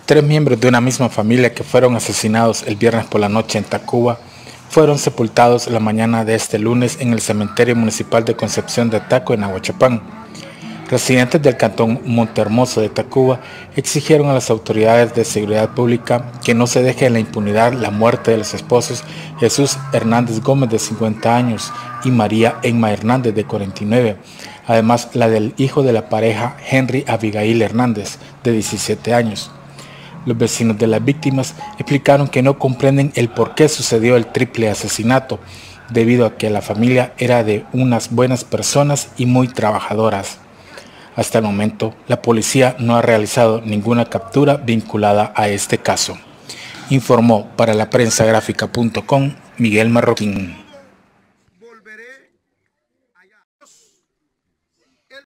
Tres miembros de una misma familia que fueron asesinados el viernes por la noche en Tacuba fueron sepultados la mañana de este lunes en el cementerio municipal de Concepción de Taco en Aguachapán. Residentes del cantón Montehermoso de Tacuba exigieron a las autoridades de seguridad pública que no se deje en la impunidad la muerte de los esposos Jesús Hernández Gómez de 50 años y María Emma Hernández de 49, además la del hijo de la pareja Henry Abigail Hernández de 17 años. Los vecinos de las víctimas explicaron que no comprenden el por qué sucedió el triple asesinato, debido a que la familia era de unas buenas personas y muy trabajadoras. Hasta el momento, la policía no ha realizado ninguna captura vinculada a este caso. Informó para la prensagráfica.com Miguel Marroquín.